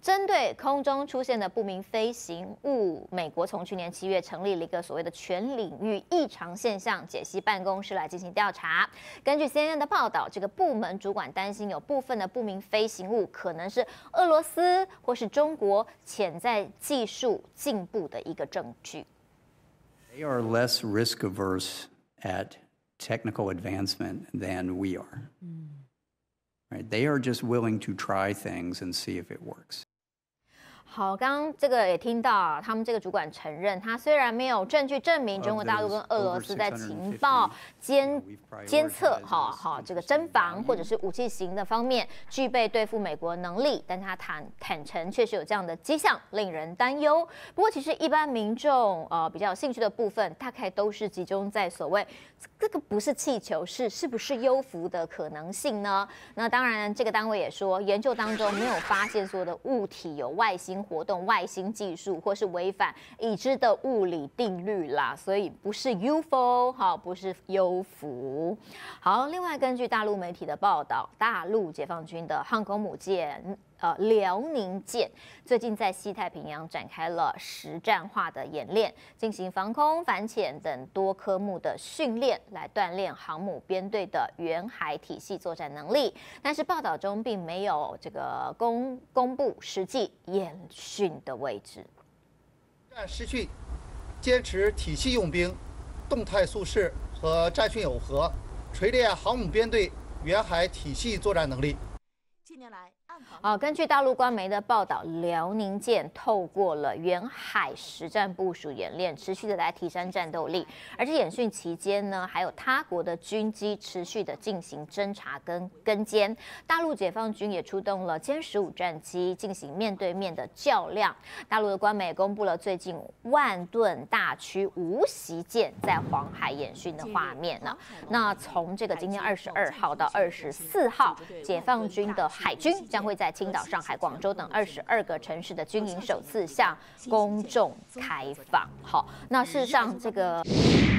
针对空中出现的不明飞行物，美国从去年7月成立了一个所谓的全领域异常现象解析办公室来进行调查。根据 CNN 的报道，这个部门主管担心有部分的不明飞行物可能是俄罗斯或是中国潜在技术进步的一个证据。 They are less risk averse at technical advancement than we are. Right? They are just willing to try things and see if it works. 好，刚刚这个也听到，他们这个主管承认，他虽然没有证据证明中国大陆跟俄罗斯在情报监测，这个侦防或者是武器型的方面具备对付美国能力，但他坦诚确实有这样的迹象，令人担忧。不过，其实一般民众比较有兴趣的部分，大概都是集中在所谓这个不是气球，是不是幽浮的可能性呢？那当然，这个单位也说，研究当中没有发现所有的物体有外星活动、外星技术，或是违反已知的物理定律啦，所以不是 UFO， 不是幽浮。好，另外根据大陆媒体的报道，大陆解放军的航空母舰辽宁舰最近在西太平洋展开了实战化的演练，进行防空、反潜等多科目的训练，来锻炼航母编队的远海体系作战能力。但是报道中并没有这个公布实际演训的位置。 战实训，坚持体系用兵、动态速适和战训耦合，锤炼航母编队远海体系作战能力。 近年来，根据大陆官媒的报道，辽宁舰透过了远海实战部署演练，持续的来提升战斗力。而且演训期间呢，还有他国的军机持续的进行侦察跟跟监。大陆解放军也出动了歼15战机进行面对面的较量。大陆的官媒也公布了最近万吨大驱无锡舰在黄海演训的画面呢。那从这个今天22号到24号，解放军的海军将会在青岛、上海、广州等22个城市的军营首次向公众开放。好，那事实上这个。